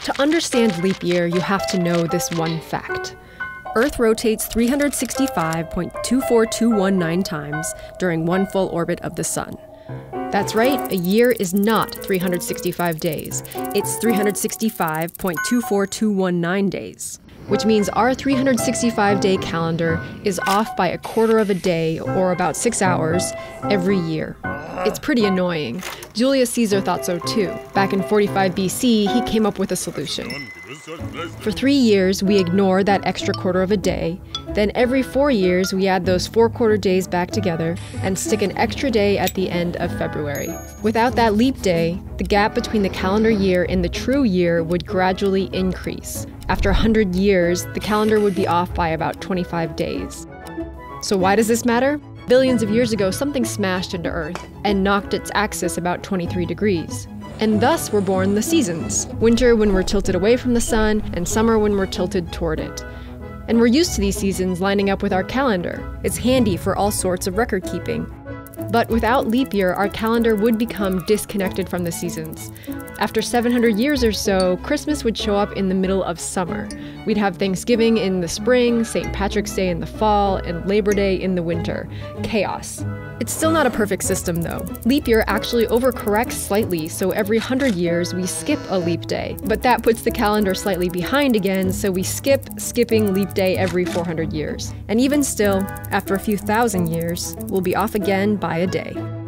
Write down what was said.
To understand leap year, you have to know this one fact. Earth rotates 365.24219 times during one full orbit of the sun. That's right, a year is not 365 days. It's 365.24219 days, which means our 365-day calendar is off by a quarter of a day, or about 6 hours, every year. It's pretty annoying. Julius Caesar thought so too. Back in 45 BC, he came up with a solution. For 3 years, we ignore that extra quarter of a day. Then every 4 years, we add those 4 quarter days back together and stick an extra day at the end of February. Without that leap day, the gap between the calendar year and the true year would gradually increase. After 100 years, the calendar would be off by about 25 days. So why does this matter? Billions of years ago, something smashed into Earth and knocked its axis about 23 degrees. And thus were born the seasons. Winter when we're tilted away from the sun, and summer when we're tilted toward it. And we're used to these seasons lining up with our calendar. It's handy for all sorts of record keeping. But without leap year, our calendar would become disconnected from the seasons. After 700 years or so, Christmas would show up in the middle of summer. We'd have Thanksgiving in the spring, St. Patrick's Day in the fall, and Labor Day in the winter. Chaos. It's still not a perfect system though. Leap year actually overcorrects slightly, so every 100 years we skip a leap day. But that puts the calendar slightly behind again, so we skipping leap day every 400 years. And even still, after a few thousand years, we'll be off again by a day.